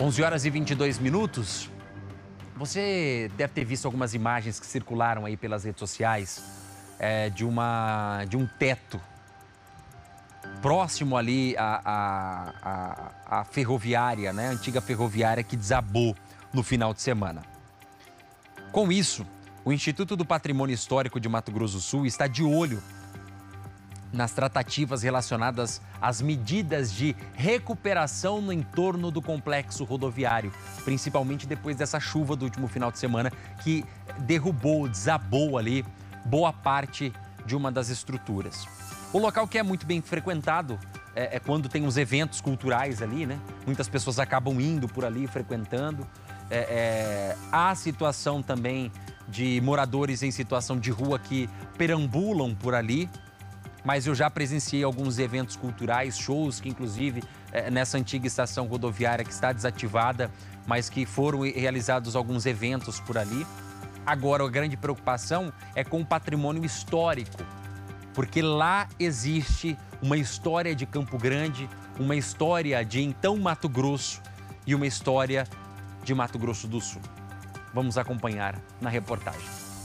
11h22. Você deve ter visto algumas imagens que circularam aí pelas redes sociais de um teto próximo ali à ferroviária, né? A antiga ferroviária que desabou no final de semana. Com isso, o Instituto do Patrimônio Histórico de Mato Grosso do Sul está de olho nas tratativas relacionadas às medidas de recuperação no entorno do complexo rodoviário, principalmente depois dessa chuva do último final de semana que desabou ali boa parte de uma das estruturas. O local que é muito bem frequentado é quando tem uns eventos culturais ali, né? Muitas pessoas acabam indo por ali, frequentando. Há situação também de moradores em situação de rua que perambulam por ali. Mas eu já presenciei alguns eventos culturais, shows que inclusive nessa antiga estação rodoviária que está desativada, mas que foram realizados alguns eventos por ali. Agora, a grande preocupação é com o patrimônio histórico, porque lá existe uma história de Campo Grande, uma história de então Mato Grosso e uma história de Mato Grosso do Sul. Vamos acompanhar na reportagem.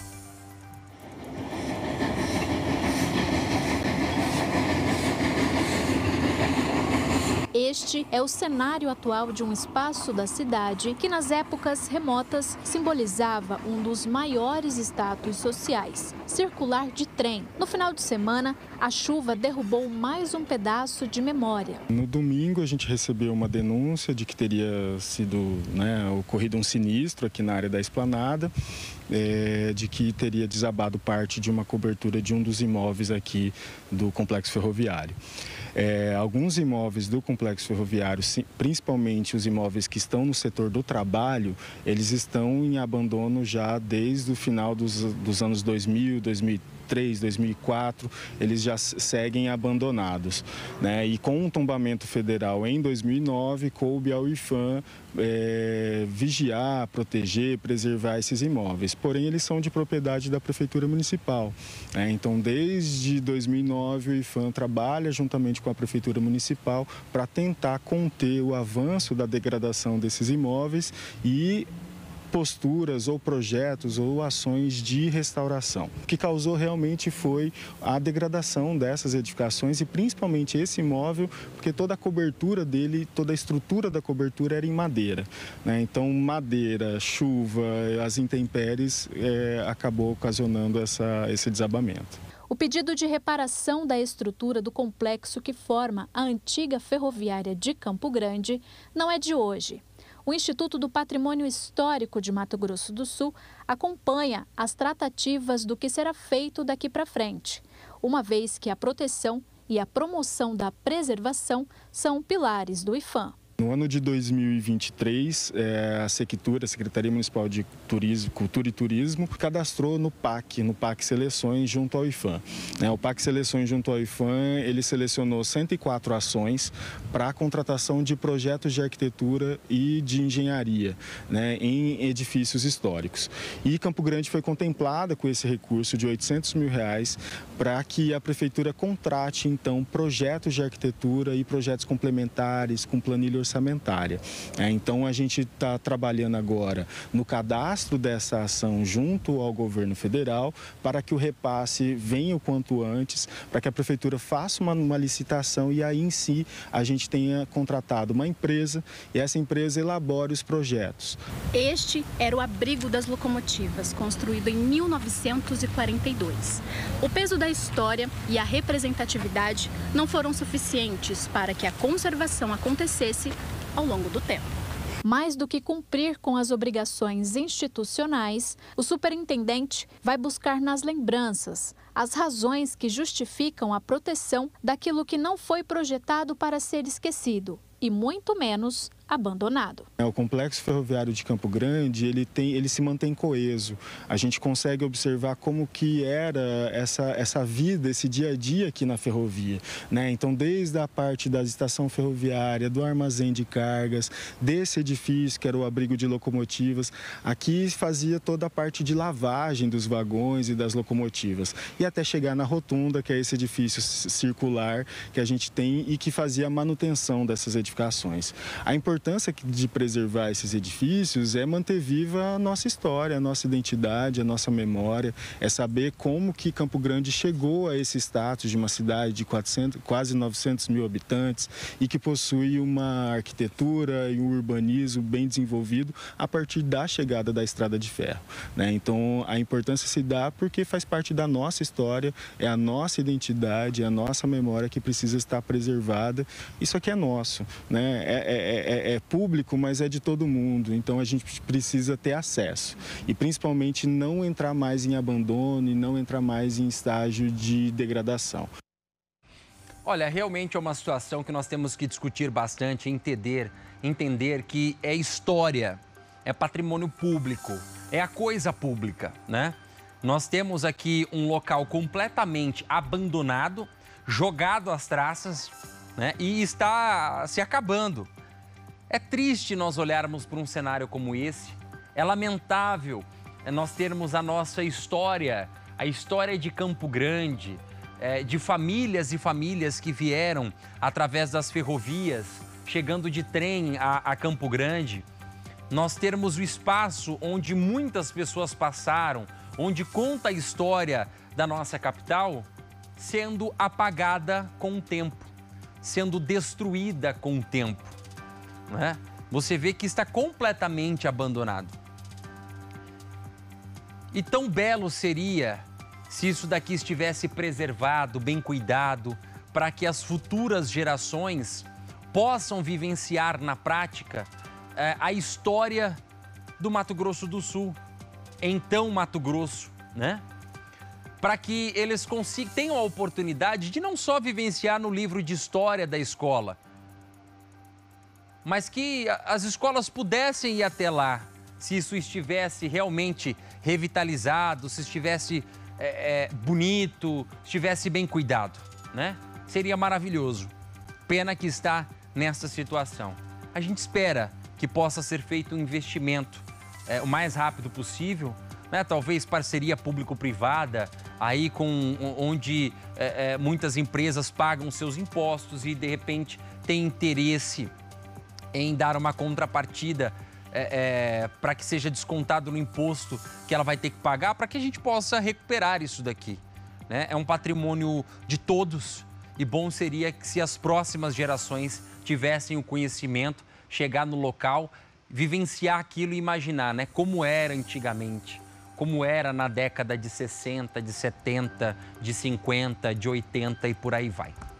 Este é o cenário atual de um espaço da cidade que, nas épocas remotas, simbolizava um dos maiores status sociais, circular de trem. No final de semana, a chuva derrubou mais um pedaço de memória. No domingo, a gente recebeu uma denúncia de que teria sido ocorrido um sinistro aqui na área da esplanada, de que teria desabado parte de uma cobertura de um dos imóveis aqui do complexo ferroviário. Alguns imóveis do complexo ferroviário, principalmente os imóveis que estão no setor do trabalho, eles estão em abandono já desde o final dos anos 2000, 2003, 2004, eles já seguem abandonados, né? E com um tombamento federal em 2009, coube ao IPHAN vigiar, proteger, preservar esses imóveis. Porém, eles são de propriedade da Prefeitura Municipal, né? Então, desde 2009, o IPHAN trabalha juntamente com a Prefeitura Municipal para tentar conter o avanço da degradação desses imóveis e posturas ou projetos ou ações de restauração. O que causou realmente foi a degradação dessas edificações e principalmente esse imóvel, porque toda a cobertura dele, toda a estrutura da cobertura era em madeira, né? Então, madeira, chuva, as intempéries acabou ocasionando esse desabamento. O pedido de reparação da estrutura do complexo que forma a antiga ferroviária de Campo Grande não é de hoje. O Instituto do Patrimônio Histórico de Mato Grosso do Sul acompanha as tratativas do que será feito daqui para frente, uma vez que a proteção e a promoção da preservação são pilares do IPHAN. No ano de 2023, a Sectura, a Secretaria Municipal de Cultura e Turismo, cadastrou no PAC Seleções junto ao IPHAN. O PAC Seleções junto ao IPHAN, ele selecionou 104 ações para a contratação de projetos de arquitetura e de engenharia, né, em edifícios históricos. E Campo Grande foi contemplada com esse recurso de R$800 mil para que a Prefeitura contrate, então, projetos de arquitetura e projetos complementares com planilha orçamentária. Então, a gente está trabalhando agora no cadastro dessa ação junto ao governo federal para que o repasse venha o quanto antes, para que a Prefeitura faça uma licitação e aí em si a gente tenha contratado uma empresa e essa empresa elabore os projetos. Este era o abrigo das locomotivas, construído em 1942. O peso da história e a representatividade não foram suficientes para que a conservação acontecesse ao longo do tempo. Mais do que cumprir com as obrigações institucionais, o superintendente vai buscar nas lembranças as razões que justificam a proteção daquilo que não foi projetado para ser esquecido e muito menos abandonado. O complexo ferroviário de Campo Grande, ele se mantém coeso. A gente consegue observar como que era essa vida, esse dia a dia aqui na ferrovia, né? Então, desde a parte da estação ferroviária, do armazém de cargas, desse edifício que era o abrigo de locomotivas, aqui fazia toda a parte de lavagem dos vagões e das locomotivas. E até chegar na rotunda, que é esse edifício circular que a gente tem e que fazia a manutenção dessas edificações. A importância importância de preservar esses edifícios é manter viva a nossa história, a nossa identidade, a nossa memória, é saber como que Campo Grande chegou a esse status de uma cidade de quase 900 mil habitantes e que possui uma arquitetura e um urbanismo bem desenvolvido a partir da chegada da estrada de ferro, né? Então, a importância se dá porque faz parte da nossa história, é a nossa identidade, é a nossa memória que precisa estar preservada. Isso aqui é nosso, né? É público, mas é de todo mundo, então a gente precisa ter acesso e principalmente não entrar mais em abandono e não entrar mais em estágio de degradação. Olha, realmente é uma situação que nós temos que discutir bastante, entender que é história, é patrimônio público, é a coisa pública, né? Nós temos aqui um local completamente abandonado, jogado às traças, né? E está se acabando. É triste nós olharmos para um cenário como esse, é lamentável nós termos a nossa história, a história de Campo Grande, de famílias e famílias que vieram através das ferrovias, chegando de trem a Campo Grande. Nós termos o espaço onde muitas pessoas passaram, onde conta a história da nossa capital, sendo apagada com o tempo, sendo destruída com o tempo, né? Você vê que está completamente abandonado. E tão belo seria se isso daqui estivesse preservado, bem cuidado, para que as futuras gerações possam vivenciar na prática a história do Mato Grosso do Sul, então Mato Grosso, né? Para que eles tenham a oportunidade de não só vivenciar no livro de história da escola, mas que as escolas pudessem ir até lá, se isso estivesse realmente revitalizado, se estivesse bonito, estivesse bem cuidado, né? Seria maravilhoso. Pena que está nessa situação. A gente espera que possa ser feito um investimento o mais rápido possível, né? Talvez parceria público-privada, aí onde muitas empresas pagam seus impostos e de repente tem interesse em dar uma contrapartida para que seja descontado no imposto que ela vai ter que pagar, para que a gente possa recuperar isso daqui, né? É um patrimônio de todos e bom seria que se as próximas gerações tivessem o conhecimento, chegar no local, vivenciar aquilo e imaginar, né, como era antigamente, como era na década de 60, de 70, de 50, de 80 e por aí vai.